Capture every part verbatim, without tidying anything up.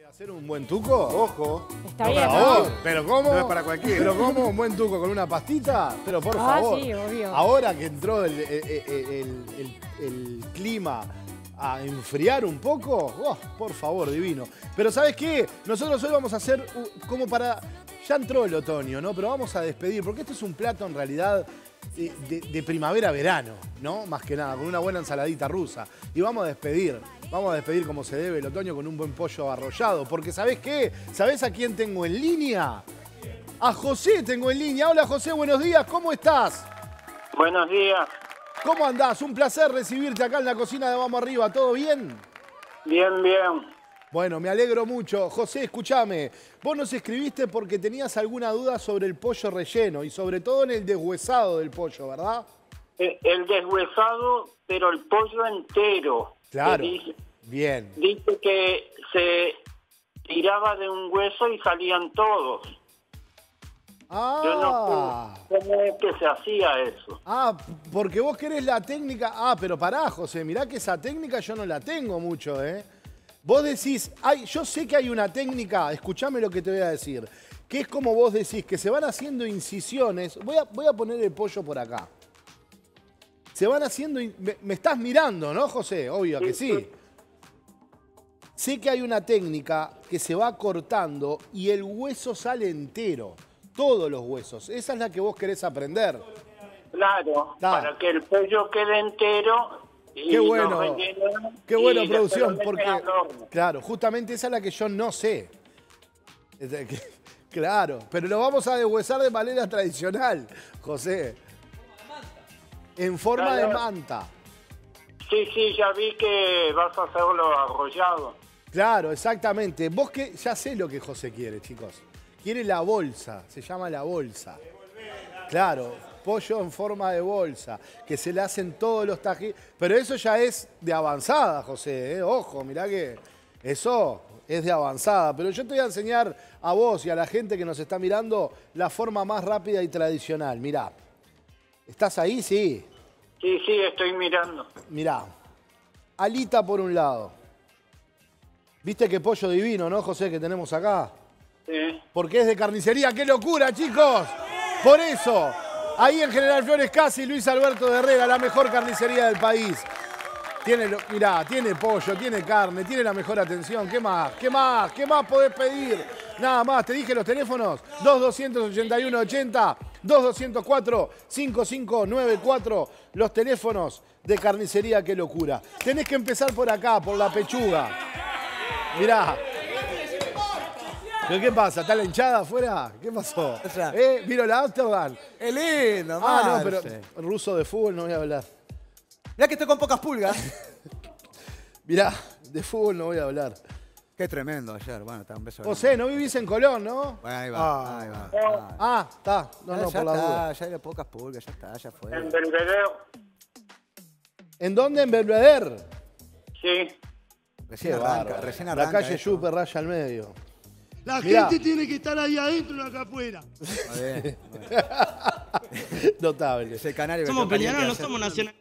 ¿Hacer un buen tuco? Ojo. Está bien, por ¿no? favor. ¿Pero cómo? No es para cualquiera. ¿Pero cómo? ¿Un buen tuco con una pastita? Pero por Ah, favor. sí, obvio. Ahora que entró el, el- el- el- el clima a enfriar un poco, oh, por favor, divino. Pero ¿sabes qué? Nosotros hoy vamos a hacer uh, como para... Ya entró el otoño, ¿no? Pero vamos a despedir, porque esto es un plato en realidad de, de- de primavera-verano, ¿no? Más que nada, con una buena ensaladita rusa. Y vamos a despedir, vamos a despedir como se debe el otoño con un buen pollo arrollado. Porque ¿sabés qué? ¿Sabés a quién tengo en línea? A José tengo en línea. Hola José, buenos días, ¿cómo estás? Buenos días. ¿Cómo andás? Un placer recibirte acá en la cocina de Vamos Arriba, ¿todo bien? Bien, bien. Bueno, me alegro mucho. José, escúchame, vos nos escribiste porque tenías alguna duda sobre el pollo relleno y sobre todo en el deshuesado del pollo, ¿verdad? Eh, El deshuesado, pero el pollo entero. Claro, Que Dice, bien. dice que se tiraba de un hueso y salían todos. Yo no Ah, sé cómo es que se hacía eso. ah, porque vos querés la técnica. Ah, pero pará, José, mirá que esa técnica yo no la tengo mucho, ¿eh? Vos decís, ay, yo sé que hay una técnica, escuchame lo que te voy a decir, que es como vos decís, que se van haciendo incisiones. Voy a, voy a poner el pollo por acá. Se van haciendo... in- Me, me estás mirando, ¿no, José? Obvio que Sí, sí. sí. Sé que hay una técnica que se va cortando y el hueso sale entero. Todos los huesos. Esa es la que vos querés aprender. Claro, Da. para que el pollo quede entero. Y Qué lo bueno. rellenan Qué bueno, y después producción, lo meten porque... al horno. Claro, justamente esa es la que yo no sé. Es de que- Claro, pero lo vamos a deshuesar de manera tradicional, José. En forma de Claro. manta. Sí, sí, ya vi que vas a hacerlo arrollado. Claro, exactamente. Vos que ya sé lo que José quiere, chicos. Quiere la bolsa, se llama la bolsa. Claro, pollo en forma de bolsa, que se le hacen todos los tajines. Pero eso ya es de avanzada, José, ¿eh? Ojo, mirá que eso es de avanzada. Pero yo te voy a enseñar a vos y a la gente que nos está mirando la forma más rápida y tradicional. Mirá, ¿estás ahí? Sí. Sí, sí, estoy mirando. Mirá, alita por un lado. ¿Viste qué pollo divino, no, José, que tenemos acá? Sí. Porque es de carnicería. ¡Qué locura, chicos! Por eso, ahí en General Flores Casi, Luis Alberto de Herrera, la mejor carnicería del país. Tiene, lo- mirá, tiene pollo, tiene carne, tiene la mejor atención. ¿Qué más? ¿Qué más? ¿Qué más podés pedir? Nada más, te dije los teléfonos. dos dos ocho uno ochenta, dos dos cero cuatro, cinco cinco nueve cuatro. Los teléfonos de carnicería, qué locura. Tenés que empezar por acá, por la pechuga. Mirá. ¿Pero qué pasa? ¿Está la hinchada afuera? ¿Qué pasó? O sea, ¿Eh? ¿Vino la Amsterdam? ¡Es lindo, Ah, no, Marce! pero ruso de fútbol no voy a hablar. Mirá que estoy con pocas pulgas. Mirá, de fútbol no voy a hablar. Qué tremendo ayer. Bueno, está un beso. José, no vivís en Colón, ¿no? Bueno, ahí va, Ah. ahí va. Ah, Ah, está. No, ya no, ya por la está, duda. ya hay pocas pulgas, ya está, ya fue. En Belvedere, ¿En dónde? ¿En Belvedere? sí. Recién Qué arranca, bárbaro. recién La arranca. calle esto. Yupe raya al medio. La Mirá. gente tiene que estar ahí adentro y no acá afuera. Está bien. Notable. Es el canario que Somos está caliente peleanos, no ayer. somos nacionales.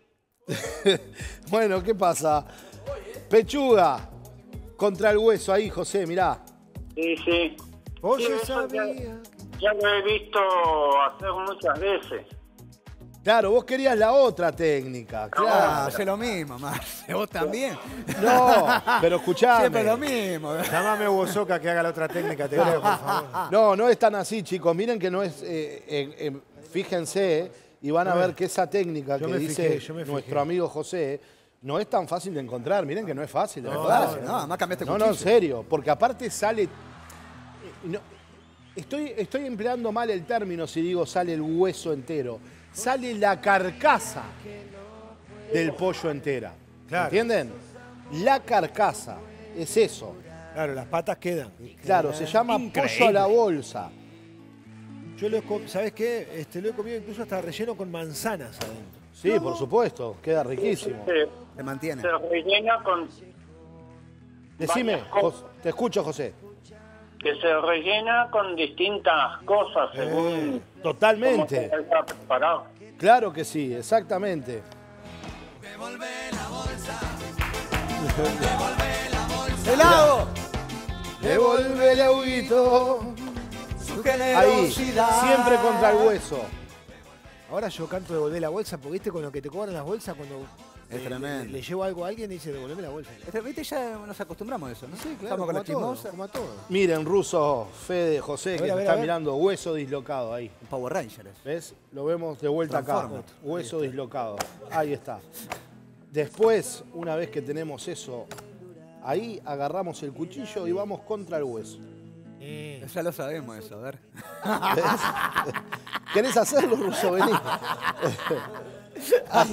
Bueno, ¿qué pasa? Pechuga contra el hueso ahí, José, mirá. Sí, sí. Vos Sí, ya eso ya- sabías. Ya lo he visto hacer muchas veces. Claro, vos querías la otra técnica, Ah, claro. hace lo mismo, Marce. Vos también. No, pero escuchame. Siempre lo mismo. Llámame a Bozoca que haga la otra técnica, te creo, por favor. No, no es tan así, chicos. Miren que no es... eh, eh, eh, fíjense, eh, y van a ver que esa técnica yo que me dice fijé, yo me fijé. nuestro amigo José no es tan fácil de encontrar. Miren que no es fácil, de No, verdad. no, además cambiaste No, no, en cuchillo. serio. Porque aparte sale... eh, no, estoy, estoy empleando mal el término si digo sale el hueso entero. Sale la carcasa del pollo entera. Claro. ¿Entienden? La carcasa. Es eso. Claro, las patas quedan. Claro, se llama Increíble. pollo a la bolsa. Yo lo he comido, ¿sabes qué? Este, lo he comido incluso hasta relleno con manzanas adentro. Sí, por supuesto. Queda riquísimo. Se, Se mantiene. se rellena con... Decime, varias cosas. Jos- te escucho, José. Que se rellena con distintas cosas según Totalmente. cómo está preparado. Claro que sí, exactamente. ¡Helado! Devuelve le huito. Su Ahí, generosidad. siempre contra el hueso. Ahora yo canto devolver la bolsa, porque viste con lo que te cobran las bolsas cuando Es le, tremendo. le- le llevo algo a alguien y dice devolveme la bolsa. Este, Viste, ya nos acostumbramos a eso, ¿no? Sí, claro, Estamos con como la a todo, chismosa. como a todo. Miren, Ruso, Fede, José, A que ver, a te ver, está a ver. mirando, hueso dislocado ahí. Un Power Ranger. es. ¿Ves? Lo vemos de vuelta acá. Transformer. Hueso dislocado. Ahí está. Después, una vez que tenemos eso, ahí agarramos el cuchillo y vamos contra el hueso. Eh, Ya lo sabemos eso, a ver. ¿Ves? ¿Querés hacerlo, Ruso? Vení. Ahí.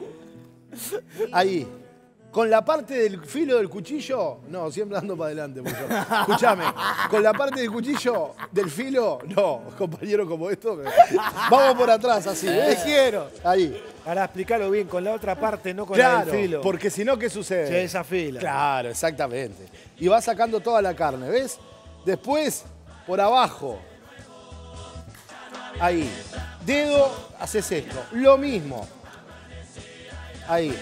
Ahí. Con la parte del filo del cuchillo, no, siempre ando para adelante. pollo. Escúchame, con la parte del cuchillo del filo, no, compañero como esto. me- Vamos por atrás, así. ¿ves? Te quiero. Ahí. Para explicarlo bien, con la otra parte, no con la Claro, del filo. porque si no, ¿qué sucede? Se desafila. Claro, exactamente. Y va sacando toda la carne, ¿ves? Después, por abajo. Ahí. Dedo, haces esto. Lo mismo. Ahí.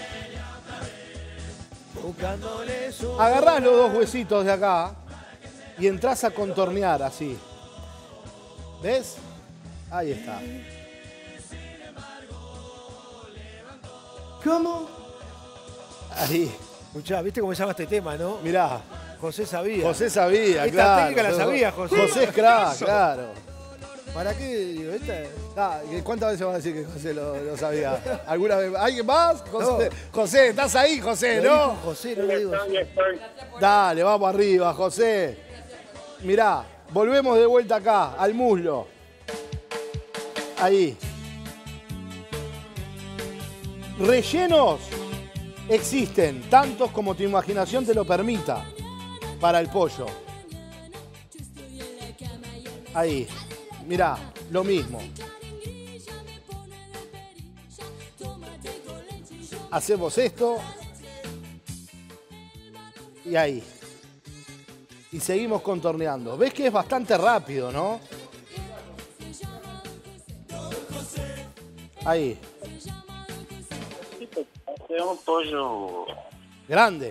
Buscándole su... Agarrás los dos huesitos de acá y entras a contornear así. ¿Ves? Ahí está. ¿Cómo? Ahí. Escuchá, ¿viste cómo se llama este tema, no? Mirá. José sabía. José sabía, Esta claro. técnica la sabía, José. José es crack, claro. ¿Para qué? Digo, esta... Ah, ¿cuántas veces vas a decir que José lo, lo sabía? ¿Alguna vez? ¿Alguien más? José, José, ¿estás ahí, José? Lo ¿No? dijo José, no lo digo Estoy, yo. estoy. Dale, vamos arriba, José. Mirá, volvemos de vuelta acá, al muslo. Ahí. Rellenos existen, tantos como tu imaginación te lo permita, para el pollo. Ahí. Mirá, lo mismo. Hacemos esto. Y ahí. Y seguimos contorneando. ¿Ves que es bastante rápido, no? Ahí. Hace un pollo. Grande.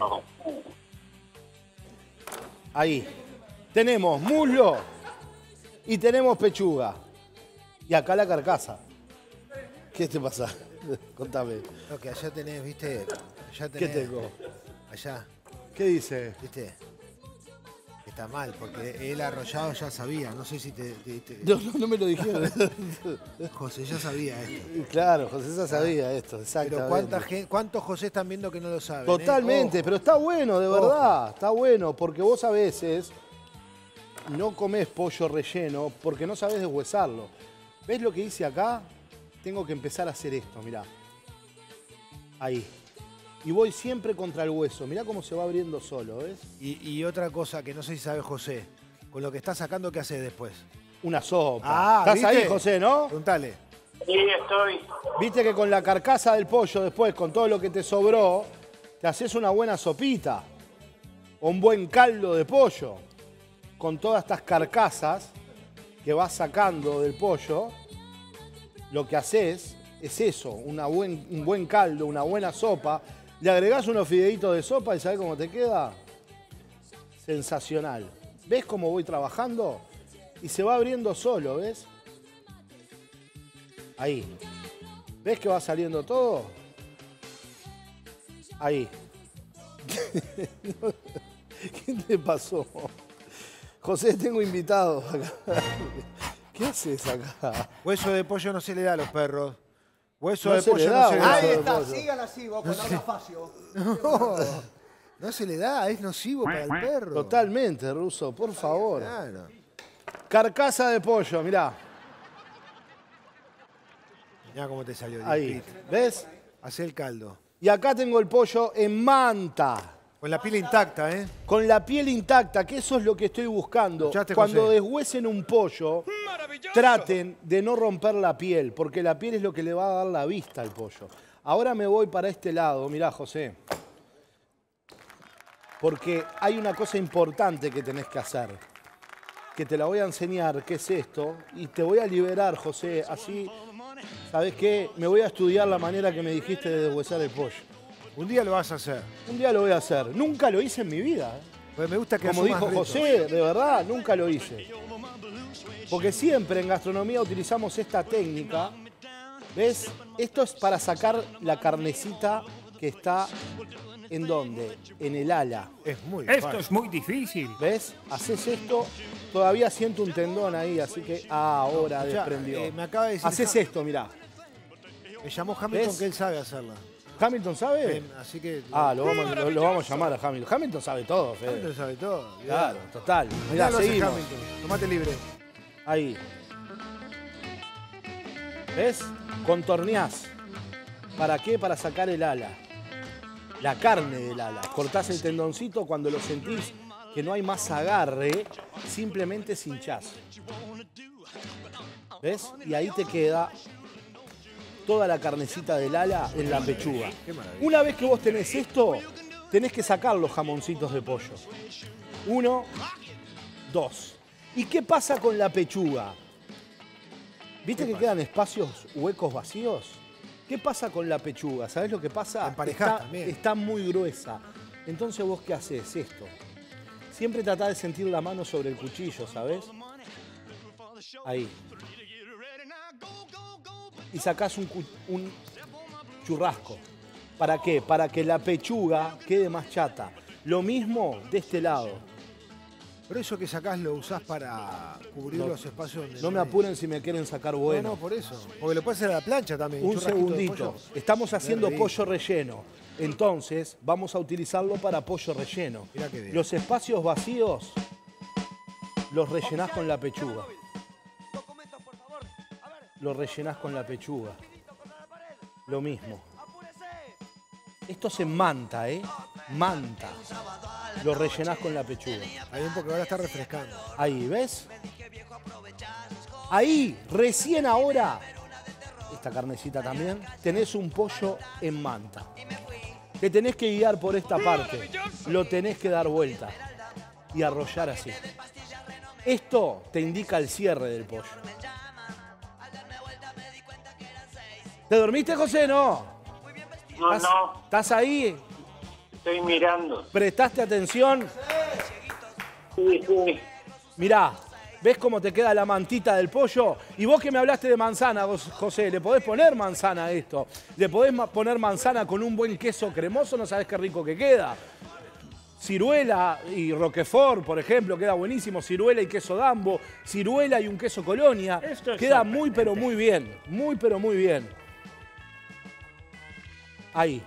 Ahí. Tenemos muslo y tenemos pechuga. Y acá la carcasa. ¿Qué te pasa? Contame. No, que allá tenés, viste, allá ¿Qué tenés... tengo? Allá, ¿Qué dice? viste, está mal, porque él arrollado ya sabía, no sé si te... te- te- No, no, no me lo dijeron. José ya sabía esto. Claro, José ya sabía esto, exactamente. Pero ¿cuánta gente, ¿cuántos José están viendo que no lo saben? eh? Totalmente, Ojo. pero está bueno, de Ojo. verdad. Está bueno, porque vos a veces no comés pollo relleno porque no sabés deshuesarlo. ¿Ves lo que hice acá? Tengo que empezar a hacer esto, mirá. Ahí. Y voy siempre contra el hueso. Mirá cómo se va abriendo solo, ¿ves? Y, y otra cosa que no sé si sabe José, con lo que está sacando, ¿qué haces después? Una sopa. Ah, ¿Estás ¿viste? ahí, José, no? Preguntale. Sí, estoy. Viste que con la carcasa del pollo después, con todo lo que te sobró, te haces una buena sopita. O un buen caldo de pollo. Con todas estas carcasas que vas sacando del pollo, lo que haces es eso, una buen, un buen caldo, una buena sopa. Le agregás unos fideitos de sopa y ¿sabés cómo te queda? Sensacional. ¿Ves cómo voy trabajando? Y se va abriendo solo, ¿ves? Ahí. ¿Ves que va saliendo todo? Ahí. ¿Qué te pasó? José, tengo invitados acá. ¿Qué haces acá? Hueso de pollo no se le da a los perros. Hueso No de se pollo le no da, se le hueso da. de Ahí está, pollo. sigan así vos con habla facio. No, no se le da, es nocivo para el perro. Totalmente, Ruso, por favor. Claro. Carcasa de pollo, mirá. Mirá cómo te salió. Ahí. Distrito. ¿Ves? Hacé el caldo. Y acá tengo el pollo en manta. Con la piel intacta, ¿eh? Con la piel intacta, que eso es lo que estoy buscando. ¿Escuchaste, Cuando José? deshuesen un pollo, traten de no romper la piel, porque la piel es lo que le va a dar la vista al pollo. Ahora me voy para este lado, mirá, José. Porque hay una cosa importante que tenés que hacer, que te la voy a enseñar, que es esto, y te voy a liberar, José, así, ¿sabés qué? Me voy a estudiar la manera que me dijiste de deshuesar el pollo. Un día lo vas a hacer. Un día lo voy a hacer. Nunca lo hice en mi vida. ¿eh? Pues me gusta que Como asumas dijo retos. José, de verdad, nunca lo hice. Porque siempre en gastronomía utilizamos esta técnica. ¿Ves? Esto es para sacar la carnecita que está ¿en dónde? En el ala. Es muy Esto fácil. es muy difícil. ¿Ves? Haces esto, todavía siento un tendón ahí, así que ah, ahora Ya, desprendió. eh, me acaba de decir Haces Ja- esto, mirá. Me llamó Hamilton ¿Ves? que él sabe hacerla. ¿Hamilton sabe? Eh, así que... Ah, lo vamos, lo, lo vamos a llamar a Hamilton. Hamilton sabe todo, Fede. Hamilton sabe todo. Claro, total. Mirá, Mirá, lo hace seguimos. Hamilton. Tomate libre. Ahí. ¿Ves? Contorneás. ¿Para qué? Para sacar el ala. La carne del ala. Cortás el tendoncito cuando lo sentís que no hay más agarre, simplemente hinchás. ¿Ves? Y ahí te queda toda la carnecita del ala en la pechuga. Qué maravilla. Una vez que vos tenés esto, tenés que sacar los jamoncitos de pollo. Uno, dos. ¿Y qué pasa con la pechuga? ¿Viste que quedan espacios huecos vacíos? ¿Qué pasa con la pechuga? ¿Sabés lo que pasa? Emparejás Está, también. está muy gruesa. Entonces vos qué haces esto. Siempre tratá de sentir la mano sobre el cuchillo, ¿sabés? Ahí. Y sacás un, cu- un churrasco. ¿Para qué? Para que la pechuga quede más chata. Lo mismo de este lado. Pero eso que sacás lo usás para cubrir No, los espacios donde No me hay. apuren si me quieren sacar No, bueno. no, por eso. Porque lo puedes hacer a la plancha también. Un churrasquito de segundito. pollo. Estamos haciendo rico. pollo relleno. Entonces, vamos a utilizarlo para pollo relleno. Mirá qué bien. Los espacios vacíos los rellenás con la pechuga. Los rellenás con la pechuga. Lo mismo. Esto se manta, ¿eh? Manta. Lo rellenás con la pechuga. Ahí un porque ahora está refrescando. Ahí, ¿ves? Ahí, recién ahora, esta carnecita también, tenés un pollo en manta. Te tenés que guiar por esta parte. Lo tenés que dar vuelta y arrollar así. Esto te indica el cierre del pollo. ¿Te dormiste, José? No. No, ¿Estás, no, ¿Estás ahí? estoy mirando. ¿Prestaste atención? Sí, sí. Mirá, ¿ves cómo te queda la mantita del pollo? Y vos que me hablaste de manzana, vos, José, ¿le podés poner manzana a esto? ¿Le podés ma- poner manzana con un buen queso cremoso? ¿No sabés qué rico que queda? Ciruela y Roquefort, por ejemplo, queda buenísimo. Ciruela y queso Dambo, ciruela y un queso Colonia. Esto es Queda muy, sorprendente. pero muy bien. Muy, pero muy bien. Ahí.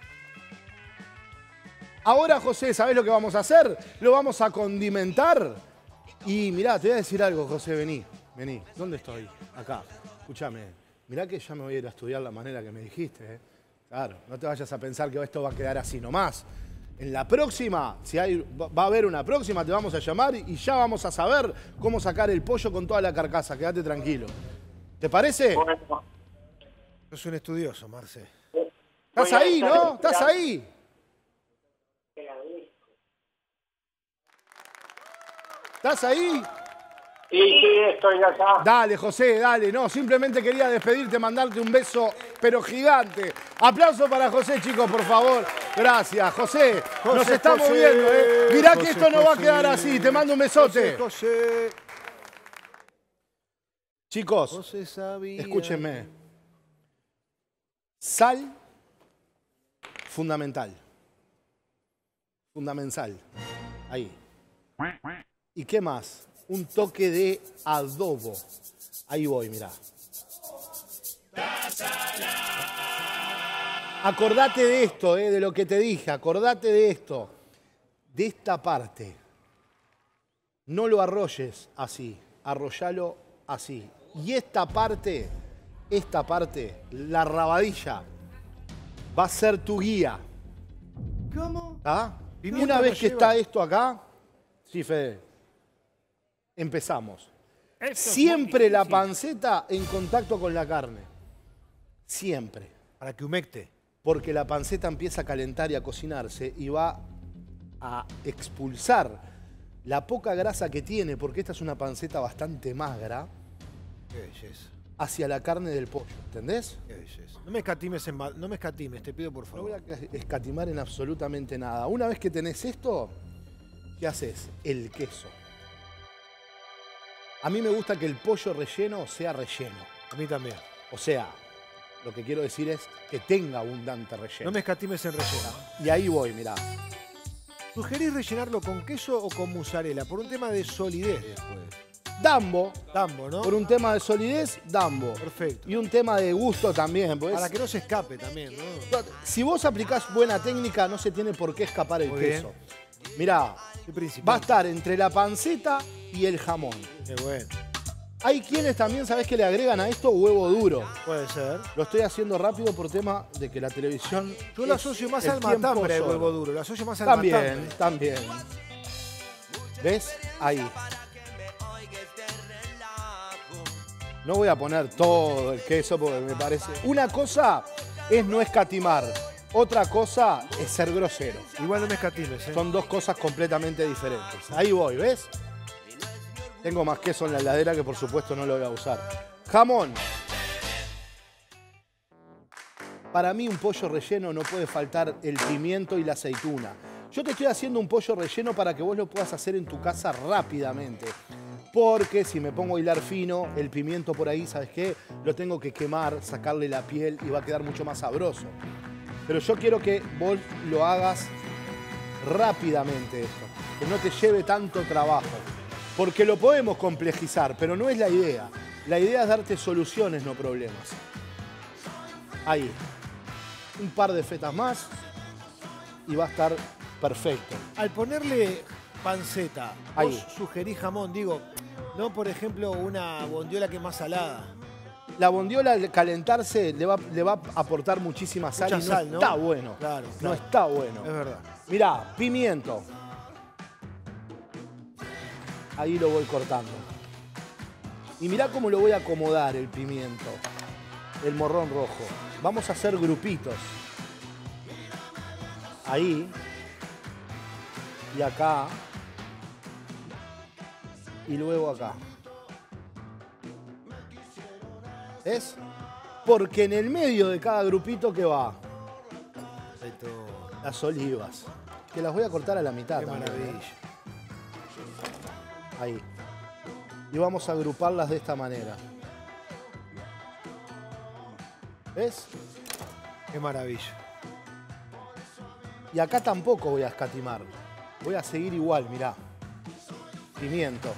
Ahora, José, ¿sabés lo que vamos a hacer? Lo vamos a condimentar. Y mirá, te voy a decir algo, José, vení, vení. ¿Dónde estoy? Acá. Escúchame. Mirá que ya me voy a ir a estudiar la manera que me dijiste, ¿eh? Claro, no te vayas a pensar que esto va a quedar así nomás. En la próxima, si hay, va a haber una próxima, te vamos a llamar y ya vamos a saber cómo sacar el pollo con toda la carcasa. Quédate tranquilo. ¿Te parece? Bueno, Sos un estudioso, Marce. ¿Estás voy a ahí, estar no? ¿Estás esperando. ahí? ¿Estás ahí? Sí, sí, estoy acá. Dale, José, dale. No, simplemente quería despedirte, mandarte un beso, pero gigante. Aplauso para José, chicos, por favor. Gracias, José. Nos José, estamos José, viendo, ¿eh? Mirá que José, esto no va a José. quedar así. Te mando un besote. José, José, Chicos, José sabía. escúchenme. Sal, fundamental. Fundamental. Ahí. ¿Y qué más? Un toque de adobo. Ahí voy, mirá. Acordate de esto, eh, de lo que te dije. Acordate de esto. De esta parte. No lo arrolles así. Arrollalo así. Y esta parte, esta parte, la rabadilla, va a ser tu guía. ¿Cómo? ¿Ah? Pimienta Una no vez que lleva. está esto acá, sí, Fede, empezamos. Esto es muy Siempre la difícil. panceta en contacto con la carne. Siempre. Para que humecte. Porque la panceta empieza a calentar y a cocinarse y va a expulsar la poca grasa que tiene, porque esta es una panceta bastante magra, Qué belleza. hacia la carne del pollo. ¿Entendés? Qué belleza. No me escatimes, en ma- no me escatimes, te pido por No favor. voy a escatimar en absolutamente nada. Una vez que tenés esto, ¿qué haces? El queso. A mí me gusta que el pollo relleno sea relleno. A mí también. O sea, lo que quiero decir es que tenga abundante relleno. No me escatimes en relleno. Y ahí voy, mirá. ¿Sugerís rellenarlo con queso o con mozzarella? Por un tema de solidez después. Dambo. Dambo, ¿no? Por un tema de solidez, Dambo. Perfecto. Y un tema de gusto también. Pues, para que no se escape también, ¿no? Si vos aplicás buena técnica, no se tiene por qué escapar el Muy queso. Mirá, va a estar entre la panceta y el jamón. Qué bueno. Hay quienes también, ¿sabés que le agregan a esto huevo duro? Puede ser. Lo estoy haciendo rápido por tema de que la televisión... Yo lo asocio más al matambre, el huevo duro. Lo asocio más al también, matambre. También, también. ¿Ves? Ahí. No voy a poner todo el queso porque me parece... Una cosa es no escatimar. Otra cosa es ser grosero. Igual no me escatimes, ¿eh? Son dos cosas completamente diferentes. Ahí voy, ¿ves? Tengo más queso en la heladera que por supuesto no lo voy a usar. Jamón. Para mí un pollo relleno no puede faltar el pimiento y la aceituna. Yo te estoy haciendo un pollo relleno para que vos lo puedas hacer en tu casa rápidamente. Porque si me pongo a hilar fino, el pimiento por ahí, ¿sabes qué? Lo tengo que quemar, sacarle la piel y va a quedar mucho más sabroso. Pero yo quiero que vos lo hagas rápidamente esto. Que no te lleve tanto trabajo. Porque lo podemos complejizar, pero no es la idea. La idea es darte soluciones, no problemas. Ahí. Un par de fetas más y va a estar perfecto. Al ponerle panceta, Ahí. vos sugerís jamón, digo, no por ejemplo una bondiola que es más salada. La bondiola al calentarse le va, le va a aportar muchísima sal Mucha y no sal, ¿no? está bueno. Claro, No claro. está bueno. Es verdad. Mirá, pimiento. Ahí lo voy cortando. Y mirá cómo lo voy a acomodar el pimiento. El morrón rojo. Vamos a hacer grupitos. Ahí. Y acá. Y luego acá. ¿Ves? Porque en el medio de cada grupito, ¿qué va? Las olivas. Que las voy a cortar a la mitad. Qué también, ¿eh? maravilla. Ahí. Y vamos a agruparlas de esta manera. ¿Ves? Qué maravilla. Y acá tampoco voy a escatimar. Voy a seguir igual, mirá. Pimiento.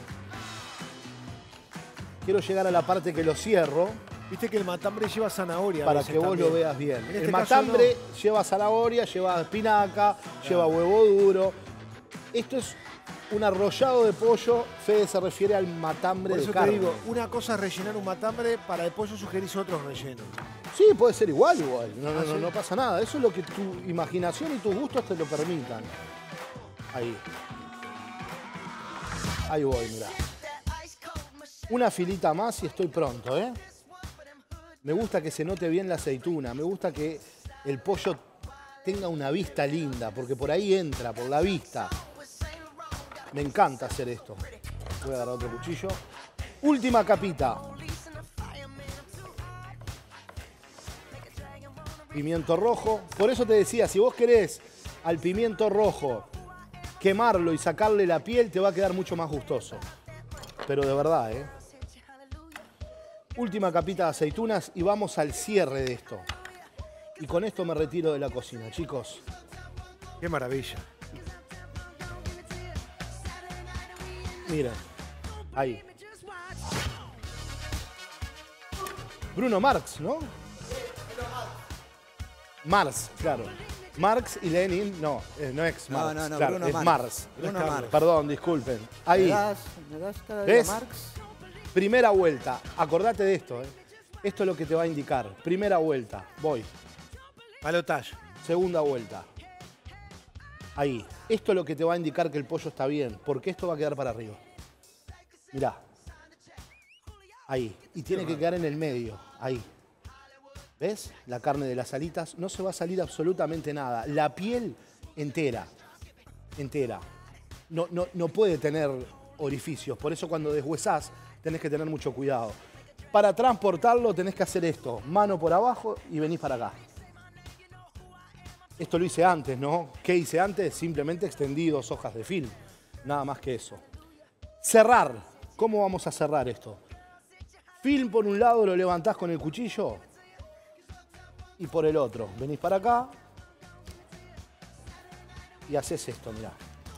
Quiero llegar a la parte que lo cierro. Viste que el matambre lleva zanahoria. a Para veces que vos también. lo veas bien. En este El caso matambre lleva zanahoria, lleva espinaca, lleva huevo duro. Esto es un arrollado de pollo. Fede se refiere al matambre Por de eso carne. te digo, una cosa es rellenar un matambre, para el pollo sugerís otros rellenos. Sí, puede ser igual, igual. No, no, Ah, no, ¿sí? no pasa nada. Eso es lo que tu imaginación y tus gustos te lo permitan. Ahí. Ahí voy, mirá. Una filita más y estoy pronto, ¿eh? Me gusta que se note bien la aceituna. Me gusta que el pollo tenga una vista linda, porque por ahí entra, por la vista. Me encanta hacer esto. Voy a agarrar otro cuchillo. Última capita. Pimiento rojo. Por eso te decía, si vos querés al pimiento rojo quemarlo y sacarle la piel, te va a quedar mucho más gustoso. Pero de verdad, ¿eh? Última capita de aceitunas y vamos al cierre de esto. Y con esto me retiro de la cocina, chicos. Qué maravilla. Miren, ahí. Bruno Marx, ¿no? Marx, claro. Marx y Lenin, no, eh, no es Marx, No, no, no, claro, Bruno es Marx. Marx. Bruno Es Marx. Perdón, disculpen. ¿Me Ahí, das, me das cada día ¿ves? Marx? Primera vuelta. Acordate de esto, ¿eh? Esto es lo que te va a indicar. Primera vuelta, voy. Balotaje. Segunda vuelta. Ahí. Esto es lo que te va a indicar que el pollo está bien, porque esto va a quedar para arriba. Mirá. Ahí. Y tiene que quedar en el medio. Ahí. ¿Ves? La carne de las alitas. No se va a salir absolutamente nada. La piel entera. Entera. No, no, no puede tener orificios. Por eso cuando deshuesás tenés que tener mucho cuidado. Para transportarlo tenés que hacer esto. Mano por abajo y venís para acá. Esto lo hice antes, ¿no? ¿Qué hice antes? Simplemente extendí dos hojas de film. Nada más que eso. Cerrar. ¿Cómo vamos a cerrar esto? Film por un lado lo levantás con el cuchillo y por el otro. Venís para acá y haces esto, mirá.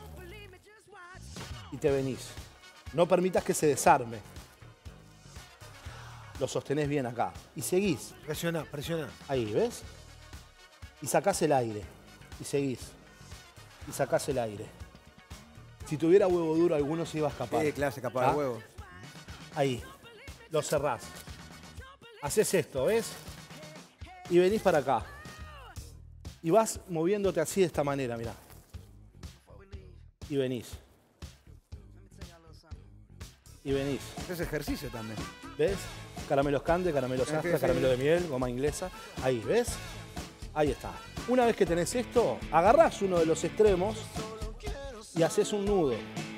Y te venís. No permitas que se desarme. Lo sostenés bien acá. Y seguís. Presiona, presiona. Ahí, ¿ves? Y sacás el aire. Y seguís. Y sacás el aire. Si tuviera huevo duro, alguno se iba a escapar. Sí, claro, se escapaba ¿Ah? el huevo. Ahí. Lo cerrás. Haces esto, ¿ves? Y venís para acá. Y vas moviéndote así de esta manera, mirá. Y venís. Y venís. Es ejercicio también. ¿Ves? Caramelos Cande, caramelos Es que Astra, sí. caramelo de miel, goma inglesa. Ahí, ¿ves? Ahí está. Una vez que tenés esto, agarrás uno de los extremos y haces un nudo.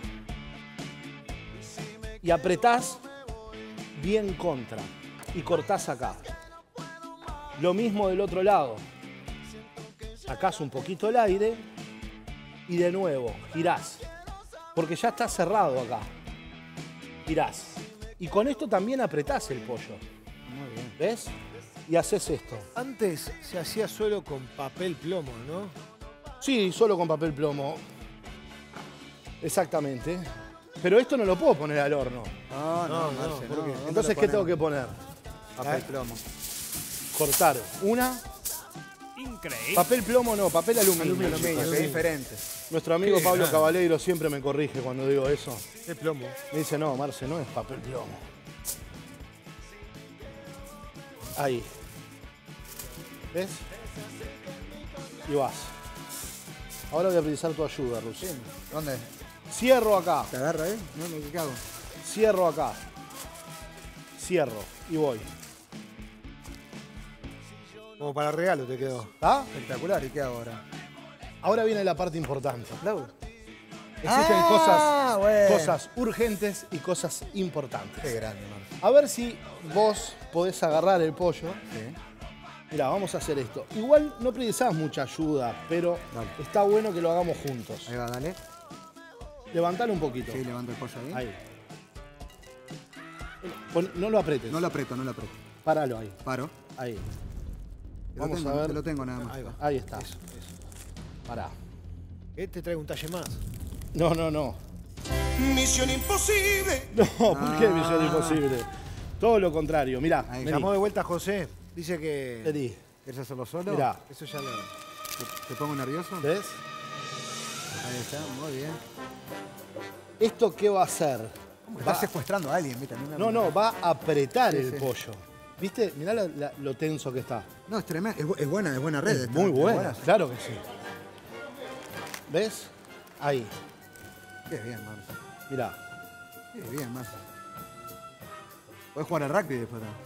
Y apretás bien contra. Y cortás acá. Lo mismo del otro lado. Sacás un poquito el aire y de nuevo girás. Porque ya está cerrado acá. Girás. Y con esto también apretás el pollo. Muy bien. ¿Ves? Y haces esto. Antes se hacía solo con papel plomo, ¿no? Sí, solo con papel plomo. Exactamente. Pero esto no lo puedo poner al horno. No, no, No, no, Marce, ¿por no. qué? ¿Dónde Entonces, lo ¿qué tengo que ponemos? poner? Papel plomo. Cortar una. Increíble. Papel plomo no, papel aluminio. Aluminio, chicos. aluminio, que es diferente. Nuestro amigo Qué Pablo grande. Caballero siempre me corrige cuando digo eso. El plomo. Me dice, no, Marce, no es papel plomo. Ahí. ¿Ves? Y vas. Ahora voy a utilizar tu ayuda, Rusi. ¿Dónde? Cierro acá. ¿Te agarra, eh? No, no, ¿qué hago? Cierro acá. Cierro. Y voy. Como para regalo te quedó. ¿Está? Espectacular. ¿Y qué hago ahora? Ahora viene la parte importante. ¿Aplaudo? Existen Ah, cosas, bueno. cosas urgentes y cosas importantes. Qué grande, Marce. A ver si vos podés agarrar el pollo. Sí. Mirá, vamos a hacer esto. Igual no precisás mucha ayuda, pero Dale. está bueno que lo hagamos juntos. Ahí va, dale. Levantalo un poquito. Sí, levanto el pollo ahí. Ahí. Pon- no lo apretes. No lo aprieto, no lo aprieto. Páralo ahí. Paro. Ahí. Te Vamos lo tengo, a ver. Te lo tengo nada más. Ahí va. Ahí está. Eso, eso. Pará. ¿Qué te trae un talle más? No, no, no. Misión imposible. No, ¿por qué Ah. Misión Imposible? Todo lo contrario. Mirá, Ahí. vení. Llamó de vuelta a José. Dice que Vení. ¿Quieres hacerlo solo? Mirá. eso ya lo... ¿Te, te pongo nervioso? ¿Ves? Ahí está, muy bien. ¿Esto qué va a hacer? ¿Cómo Va- estás secuestrando a alguien? ¿Viste? A mí me- No, no, va a apretar Sí, el sí. pollo. ¿Viste? Mirá la- la- lo tenso que está. No, es tremendo. Es, bu- es buena, es buena red. Es esta, muy es buena, sí. claro que sí. ¿Ves? Ahí, Qué bien, Marce. mirá. Qué bien, Marce. Podés jugar al rugby después. ¿no?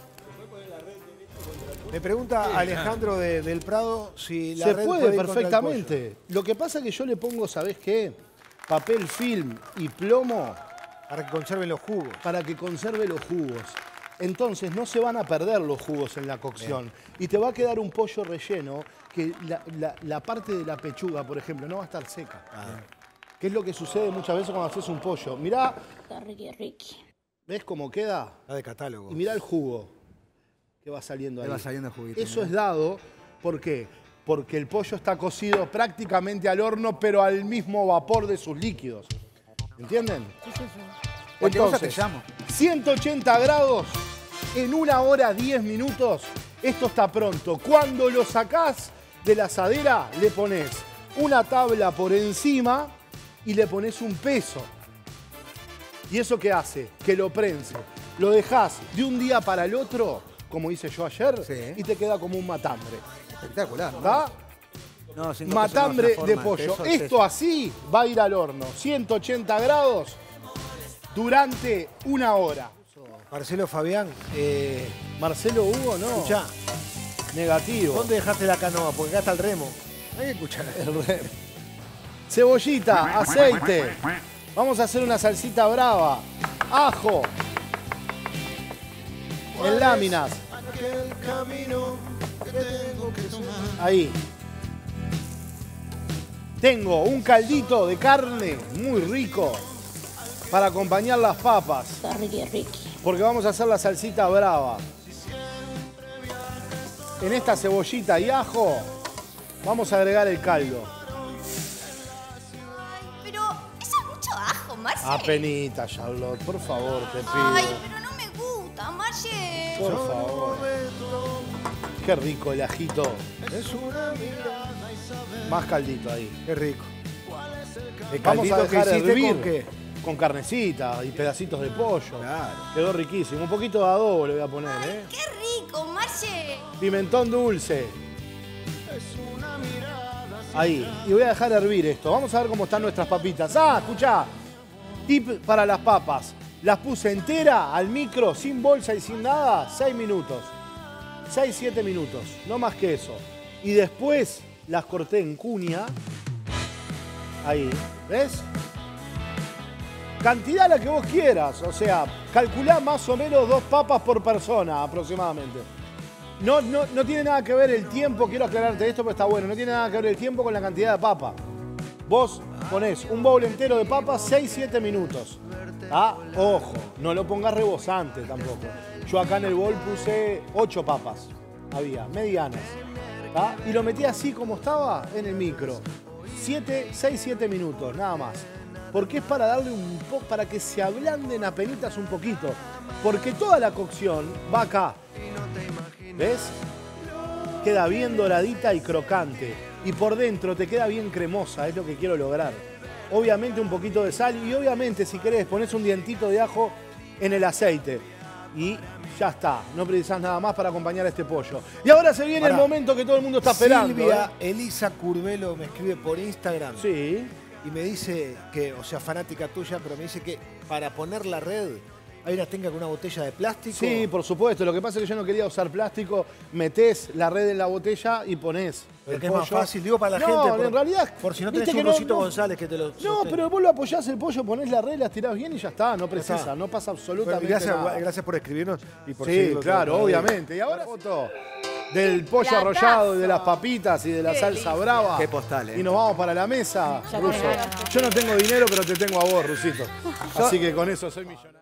Me pregunta Alejandro de- del Prado si la Se red puede ir contra el perfectamente. Lo que pasa es que yo le pongo, ¿sabés qué? Papel film y plomo pollo, para que conserven los jugos. para que conserve los jugos. Entonces no se van a perder los jugos en la cocción. Y te va a quedar un pollo relleno que la, la- la parte de la pechuga, por ejemplo, no va a estar seca. ¿Qué es lo que sucede muchas veces cuando haces un pollo? Mirá, Ricky, Ricky. ¿ves cómo queda? Está de catálogo. Y mirá el jugo que va saliendo ahí. Ahí va saliendo el juguito. Eso mirá. es dado, ¿por qué? Porque el pollo está cocido prácticamente al horno, pero al mismo vapor de sus líquidos. ¿Entienden? Cualquier cosa Entonces, te llamo. ciento ochenta grados, en una hora diez minutos, esto está pronto. Cuando lo sacás de la asadera, le pones una tabla por encima y le pones un peso. ¿Y eso qué hace? Que lo prense. Lo dejás de un día para el otro, como hice yo ayer, Sí. y te queda como un matambre. Espectacular. ¿no? ¿Está? No, sin Matambre una de forma pollo. eso es Esto eso. así va a ir al horno. ciento ochenta grados durante una hora. Marcelo Fabián, eh, Marcelo Hugo, no. escuchá, Negativo. ¿dónde dejaste la canoa? Porque acá está el remo. Hay que escuchar. El re- Cebollita, aceite. Vamos a hacer una salsita brava. Ajo. En láminas. Aquel camino que tengo que tomar. Ahí. Tengo un caldito de carne muy rico para acompañar las papas. Está riqui, riqui. Porque vamos a hacer la salsita brava. En esta cebollita y ajo vamos a agregar el caldo. Pero eso es mucho ajo, Marce. Apenita, Charlotte, por favor, te pido. Ay, pero no me gusta, Marce. Por favor. Qué rico el ajito. Más caldito ahí. Qué rico. El Vamos a caldito que dejar hiciste hervir con qué. con carnecita y pedacitos de pollo. Claro. Quedó riquísimo. Un poquito de adobo le voy a poner, ¿eh? Qué rico, Marce. Pimentón dulce. Ahí. Y voy a dejar hervir esto. Vamos a ver cómo están nuestras papitas. Ah, escuchá. Tip para las papas. Las puse entera al micro, sin bolsa y sin nada, seis minutos. seis, siete minutos. No más que eso. Y después las corté en cuña. Ahí. ¿Ves? Cantidad la que vos quieras. O sea, calculá más o menos dos papas por persona aproximadamente. No, no, no tiene nada que ver el tiempo, quiero aclararte esto porque está bueno, no tiene nada que ver el tiempo con la cantidad de papa. Vos ponés un bowl entero de papas, seis, siete minutos. ¿Ah? Ojo, no lo pongas rebosante tampoco. Yo acá en el bowl puse ocho papas, había, medianas. ¿Ah? Y lo metí así como estaba en el micro. siete, seis, siete minutos, nada más. Porque es para darle un poco, para que se ablanden apenitas un poquito. Porque toda la cocción va acá. ¿Ves? Queda bien doradita y crocante. Y por dentro te queda bien cremosa, es lo que quiero lograr. Obviamente un poquito de sal y obviamente si querés ponés un dientito de ajo en el aceite. Y ya está, no precisás nada más para acompañar a este pollo. Y ahora se viene Pará. el momento que todo el mundo está esperando. Silvia ¿eh? Elisa Curvelo me escribe por Instagram. Sí. Y me dice que, o sea, fanática tuya, pero me dice que para poner la red hay una tenga con una botella de plástico. Sí, por supuesto. Lo que pasa es que yo no quería usar plástico. Metés la red en la botella y ponés Pero el que es más pollo. fácil, digo para la no, gente. Por, en realidad... por si no viste tenés que un no- Rosito no- González que te lo No, sostenga. pero vos lo apoyás el pollo, ponés la red, las tirás bien y ya está. No precisa, está. no pasa Bueno, absolutamente gracias, nada. gracias por escribirnos y por Sí, seguirlo claro, todo. obviamente. Y ahora foto del pollo Platazo. arrollado y de las papitas y de la Qué salsa lindo. brava. Qué postal, ¿eh? Y nos vamos para la mesa, Ya Ruso. tenés. Yo no tengo dinero, pero te tengo a vos, Rusito. Así que con eso soy millonario.